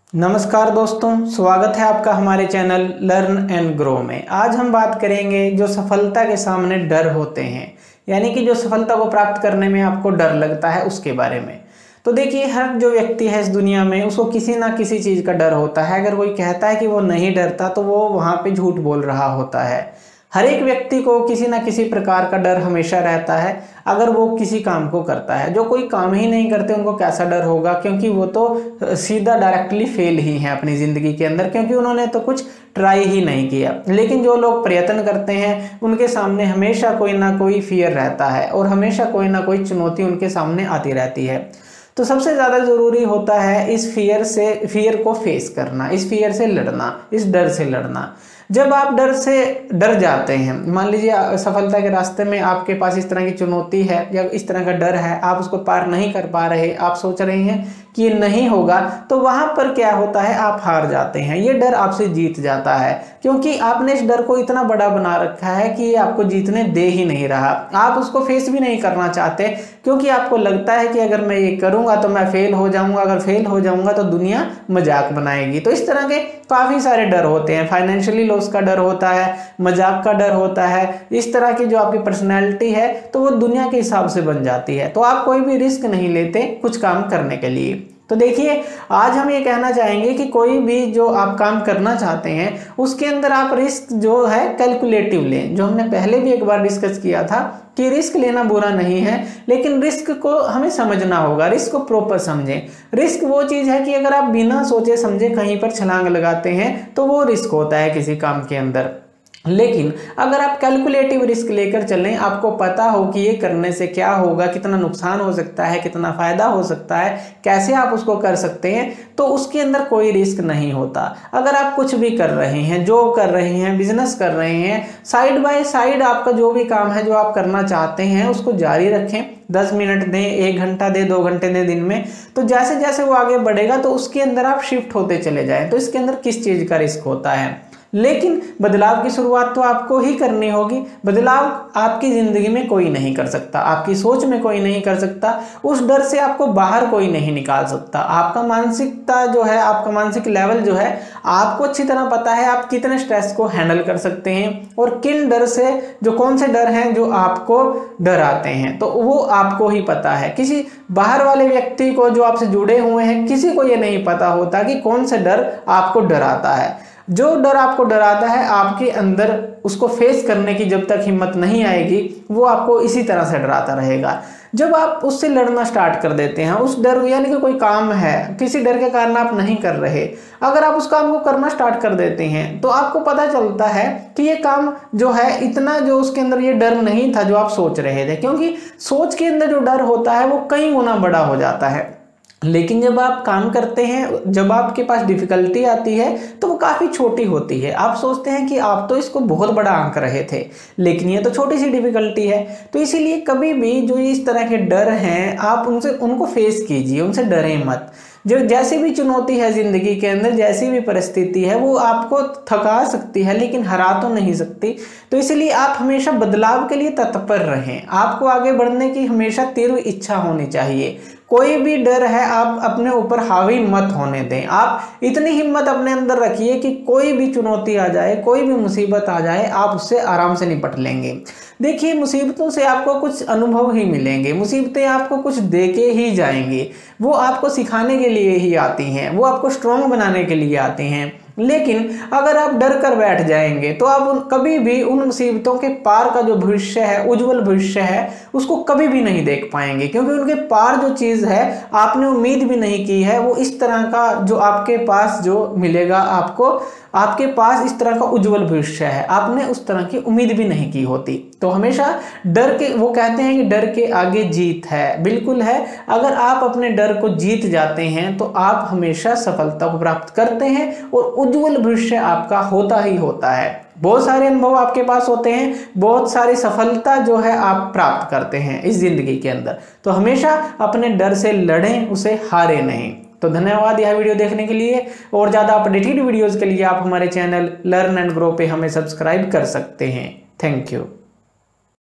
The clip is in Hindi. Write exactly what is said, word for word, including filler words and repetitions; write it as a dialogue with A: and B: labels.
A: नमस्कार दोस्तों, स्वागत है आपका हमारे चैनल लर्न एंड ग्रो में। आज हम बात करेंगे जो सफलता के सामने डर होते हैं, यानी कि जो सफलता को प्राप्त करने में आपको डर लगता है उसके बारे में। तो देखिए, हर जो व्यक्ति है इस दुनिया में उसको किसी ना किसी चीज़ का डर होता है। अगर कोई कहता है कि वो नहीं डरता तो वो वहाँ पे झूठ बोल रहा होता है। हर एक व्यक्ति को किसी ना किसी प्रकार का डर हमेशा रहता है अगर वो किसी काम को करता है। जो कोई काम ही नहीं करते उनको कैसा डर होगा, क्योंकि वो तो सीधा डायरेक्टली फेल ही हैं अपनी ज़िंदगी के अंदर, क्योंकि उन्होंने तो कुछ ट्राई ही नहीं किया। लेकिन जो लोग प्रयत्न करते हैं उनके सामने हमेशा कोई ना कोई फियर रहता है और हमेशा कोई ना कोई चुनौती उनके सामने आती रहती है। तो सबसे ज़्यादा ज़रूरी होता है इस फियर से फियर को फेस करना, इस फियर से लड़ना, इस डर से लड़ना। जब आप डर से डर जाते हैं, मान लीजिए सफलता के रास्ते में आपके पास इस तरह की चुनौती है या इस तरह का डर है, आप उसको पार नहीं कर पा रहे, आप सोच रहे हैं कि ये नहीं होगा, तो वहाँ पर क्या होता है, आप हार जाते हैं। ये डर आपसे जीत जाता है, क्योंकि आपने इस डर को इतना बड़ा बना रखा है कि ये आपको जीतने दे ही नहीं रहा। आप उसको फेस भी नहीं करना चाहते, क्योंकि आपको लगता है कि अगर मैं ये करूँगा तो मैं फेल हो जाऊँगा, अगर फेल हो जाऊँगा तो दुनिया मजाक बनाएगी। तो इस तरह के काफ़ी सारे डर होते हैं। फाइनेंशियली लॉस का डर होता है, मजाक का डर होता है। इस तरह की जो आपकी पर्सनैलिटी है तो वो दुनिया के हिसाब से बन जाती है। तो आप कोई भी रिस्क नहीं लेते कुछ काम करने के लिए। तो देखिए, आज हम ये कहना चाहेंगे कि कोई भी जो आप काम करना चाहते हैं उसके अंदर आप रिस्क जो है कैलकुलेटिव लें। जो हमने पहले भी एक बार डिस्कस किया था कि रिस्क लेना बुरा नहीं है, लेकिन रिस्क को हमें समझना होगा, रिस्क को प्रॉपर समझें। रिस्क वो चीज़ है कि अगर आप बिना सोचे समझे कहीं पर छलांग लगाते हैं तो वो रिस्क होता है किसी काम के अंदर। लेकिन अगर आप कैलकुलेटिव रिस्क लेकर चलें, आपको पता हो कि ये करने से क्या होगा, कितना नुकसान हो सकता है, कितना फ़ायदा हो सकता है, कैसे आप उसको कर सकते हैं, तो उसके अंदर कोई रिस्क नहीं होता। अगर आप कुछ भी कर रहे हैं, जॉब कर रहे हैं, बिजनेस कर रहे हैं, साइड बाय साइड आपका जो भी काम है जो आप करना चाहते हैं उसको जारी रखें। दस मिनट दें, एक घंटा दें, दो घंटे दें दिन में, तो जैसे जैसे वो आगे बढ़ेगा तो उसके अंदर आप शिफ्ट होते चले जाएं। तो इसके अंदर किस चीज़ का रिस्क होता है, लेकिन बदलाव की शुरुआत तो आपको ही करनी होगी। बदलाव आपकी ज़िंदगी में कोई नहीं कर सकता, आपकी सोच में कोई नहीं कर सकता, उस डर से आपको बाहर कोई नहीं निकाल सकता। आपका मानसिकता जो है, आपका मानसिक लेवल जो है, आपको अच्छी तरह पता है आप कितने स्ट्रेस को हैंडल कर सकते हैं और किन डर से, जो कौन से डर हैं जो आपको डराते हैं, तो वो आपको ही पता है। किसी बाहर वाले व्यक्ति को, जो आपसे जुड़े हुए हैं, किसी को ये नहीं पता होता कि कौन से डर आपको डराता है। जो डर आपको डराता है आपके अंदर उसको फेस करने की जब तक हिम्मत नहीं आएगी वो आपको इसी तरह से डराता रहेगा। जब आप उससे लड़ना स्टार्ट कर देते हैं, उस डर, यानी कि कोई काम है किसी डर के कारण आप नहीं कर रहे, अगर आप उस काम को करना स्टार्ट कर देते हैं तो आपको पता चलता है कि ये काम जो है, इतना जो उसके अंदर ये डर नहीं था जो आप सोच रहे थे, क्योंकि सोच के अंदर जो डर होता है वो कई गुना बड़ा हो जाता है। लेकिन जब आप काम करते हैं, जब आपके पास डिफिकल्टी आती है तो वो काफ़ी छोटी होती है। आप सोचते हैं कि आप तो इसको बहुत बड़ा आंक रहे थे, लेकिन ये तो छोटी सी डिफिकल्टी है। तो इसीलिए कभी भी जो इस तरह के डर हैं आप उनसे उनको फेस कीजिए, उनसे डरें मत। जो जैसी भी चुनौती है ज़िंदगी के अंदर, जैसी भी परिस्थिति है, वो आपको थका सकती है लेकिन हरा तो नहीं सकती। तो इसलिए आप हमेशा बदलाव के लिए तत्पर रहें। आपको आगे बढ़ने की हमेशा तीव्र इच्छा होनी चाहिए। कोई भी डर है आप अपने ऊपर हावी मत होने दें। आप इतनी हिम्मत अपने अंदर रखिए कि कोई भी चुनौती आ जाए, कोई भी मुसीबत आ जाए, आप उससे आराम से निपट लेंगे। देखिए, मुसीबतों से आपको कुछ अनुभव ही मिलेंगे, मुसीबतें आपको कुछ दे के ही जाएंगी। वो आपको सिखाने के लिए ही आती हैं, वो आपको स्ट्रॉन्ग बनाने के लिए आती हैं। लेकिन अगर आप डर कर बैठ जाएंगे तो आप कभी भी उन मुसीबतों के पार का जो भविष्य है, उज्जवल भविष्य है, उसको कभी भी नहीं देख पाएंगे, क्योंकि उनके पार जो चीज़ है आपने उम्मीद भी नहीं की है, वो इस तरह का जो आपके पास जो मिलेगा आपको, आपके पास इस तरह का उज्जवल भविष्य है, आपने उस तरह की उम्मीद भी नहीं की होती। तो हमेशा डर के, वो कहते हैं कि डर के आगे जीत है, बिल्कुल है। अगर आप अपने डर को जीत जाते हैं तो आप हमेशा सफलता को प्राप्त करते हैं और उज्जवल भविष्य आपका होता ही होता है। बहुत सारे अनुभव आपके पास होते हैं, बहुत सारी सफलता जो है आप प्राप्त करते हैं इस जिंदगी के अंदर। तो हमेशा अपने डर से लड़ें, उसे हारे नहीं। तो धन्यवाद यह वीडियो देखने के लिए, और ज़्यादा अपडेटेड वीडियोज़ के लिए आप हमारे चैनल लर्न एंड ग्रो पे हमें सब्सक्राइब कर सकते हैं। Thank you.